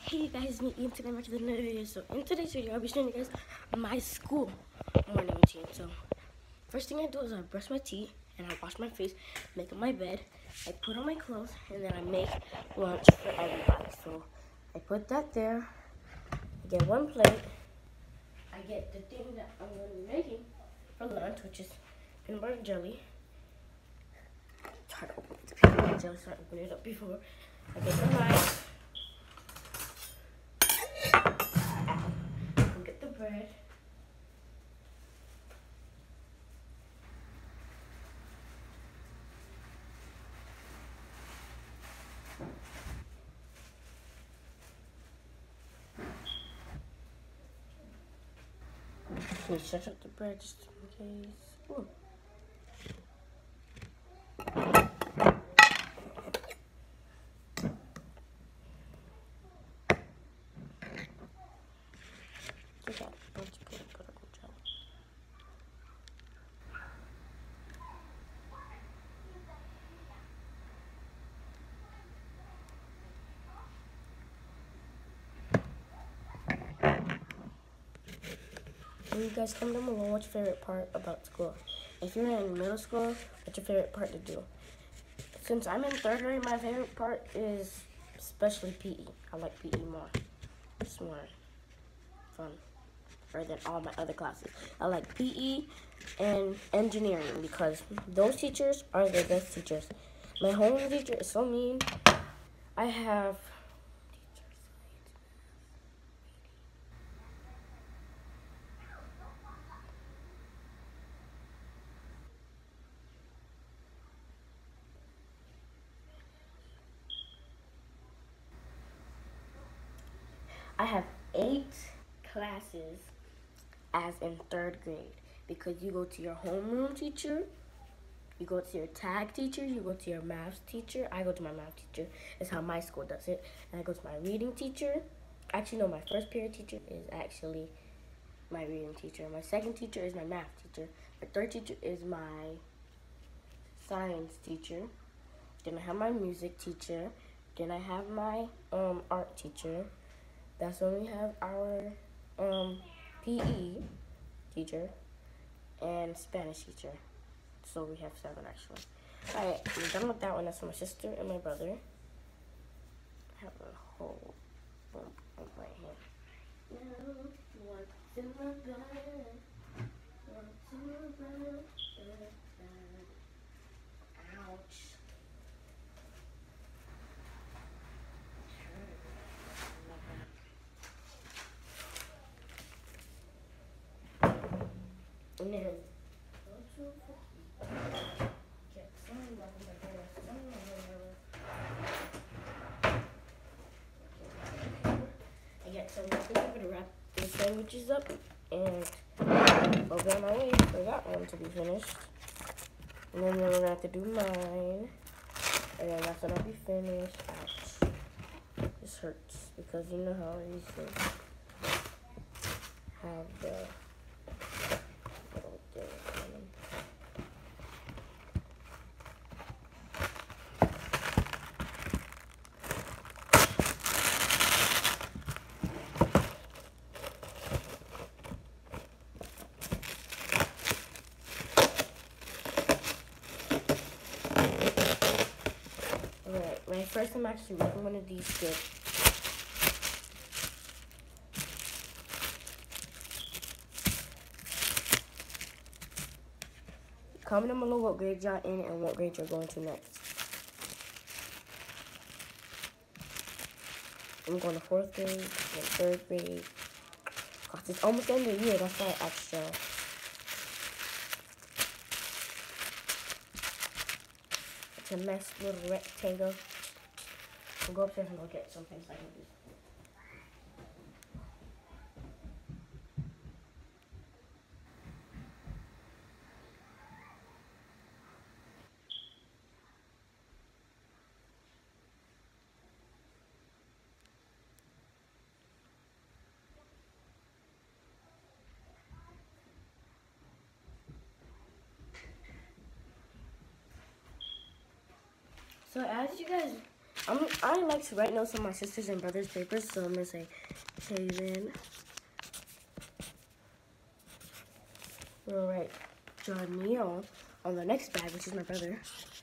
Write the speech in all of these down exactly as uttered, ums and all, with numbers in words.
Hey guys, me Ian. Today I'm back to another video. So in today's video, I'll be showing you guys my school morning routine. So first thing I do is I brush my teeth and I wash my face, make up my bed, I put on my clothes, and then I make lunch for everybody. So I put that there. I get one plate. I get the thing that I'm going to be making for lunch, which is peanut butter jelly. It's hard to open the peanut butter jelly, so I open it up before. I get the rice. Get the bread. Let me stretch out the bread just in case. Ooh. Look at it. Bunch of peanut butter jelly. And you guys comment down below what's your favorite part about school. If you're in middle school, what's your favorite part to do? Since I'm in third grade, my favorite part is especially P E. I like P E more. It's more fun rather than all my other classes. I like P E and engineering because those teachers are the best teachers. My home teacher is so mean. I have I have eight classes as in third grade because you go to your homeroom teacher, you go to your tag teacher, you go to your math teacher. I go to my math teacher. That's how my school does it. And I go to my reading teacher. Actually, no, my first period teacher is actually my reading teacher. My second teacher is my math teacher. My third teacher is my science teacher. Then I have my music teacher. Then I have my um, art teacher. That's when we have our um, P E teacher and Spanish teacher. So we have seven actually. Alright, I'm done with that one. That's for my sister and my brother. I have a whole bump on my hand. Now, what's in my bed? What's in my bed? Ouch. And then I get some wrapping paper to wrap these sandwiches up, and I'll be on my way for that one to be finished. And then we're gonna have to do mine, and then after I'll be finished. Ouch. This hurts because you know how I used to have the little thing on them. Alright, my first time actually making one of these good. Comment down below what grade you're in and what grade you're going to next. I'm going to fourth grade, then third grade. Cause it's almost the end of the year, that's why extra. It's a nice little rectangle. I'll go upstairs and I'll get some things like this. So as you guys I'm, I like to write notes on my sisters and brothers' papers, so I'm going to say, Haven. We'll write John Neal on the next bag, which is my brother.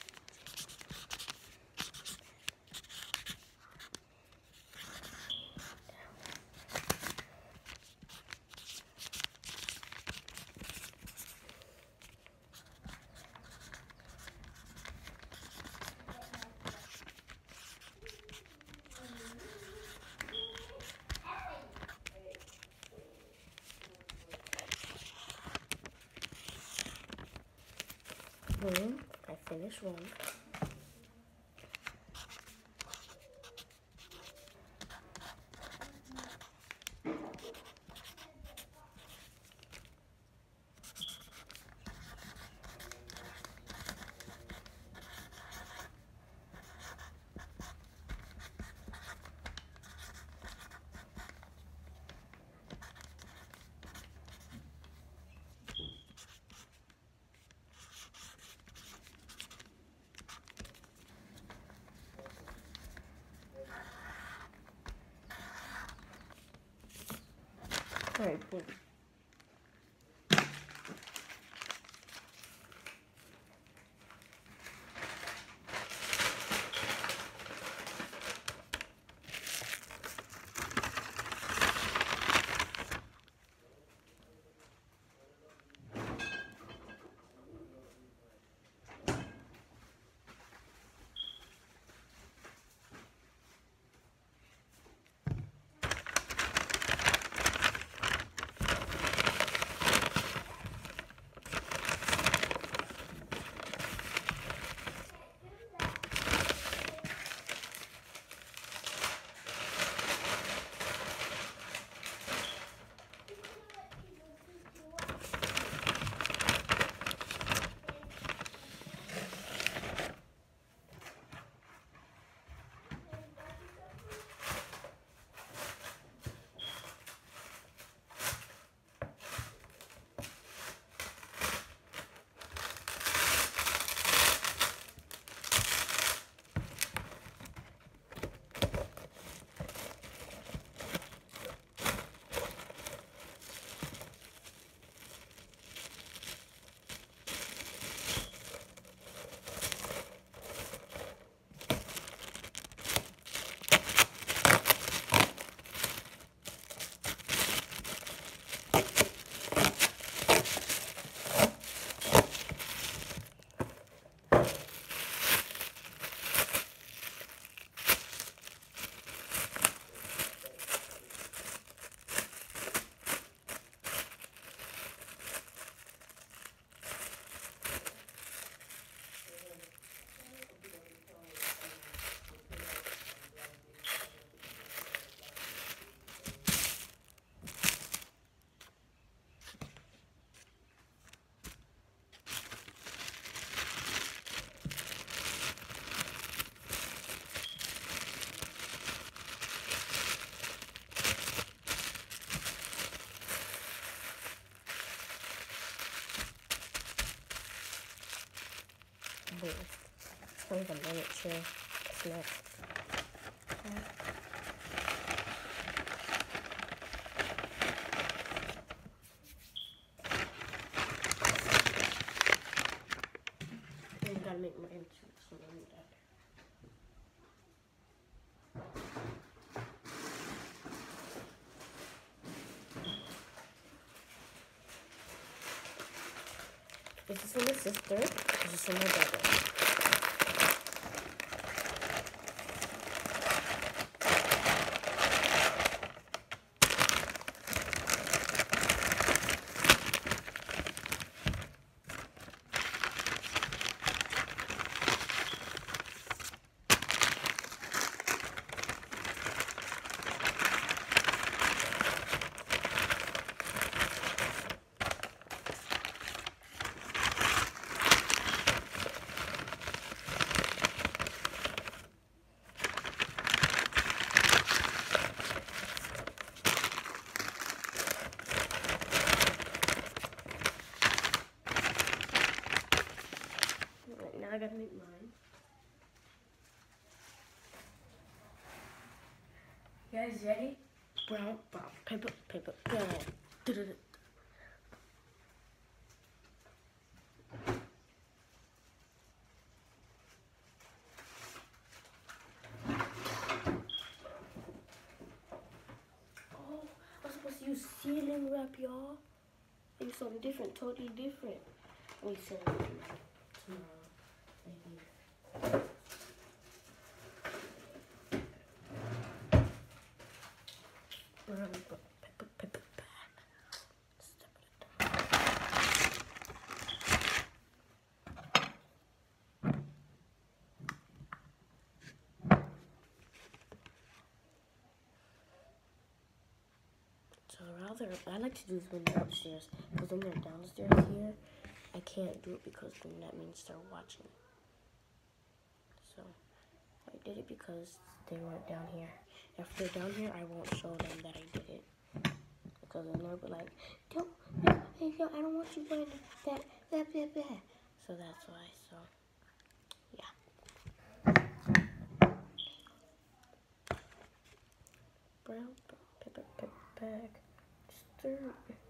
Boom, I finished one. All right, boom. Boom. It's like a miniature snack. Okay. I gotta make my entrance when I read that. This is for my sister. This is for my brother. guys ready? Brown, brown, paper, paper, brown. Du-du-du. Oh, I'm supposed to use ceiling wrap, y'all. Use something different, totally different. Let me set it up tomorrow. Maybe. Brown, brown, paper, paper, bag. Step it down. So rather, I like to do this when they're upstairs, because when they're downstairs here, I can't do it because then that means they're watching. So I did it because they weren't down here. If they're down here, I won't show them that I did it, because then they'll be like, "Don't, no, hey, yo, I don't want you wearing that, that, that, that." So that's why. So yeah. Brown, brown paper, paper bag. Stir.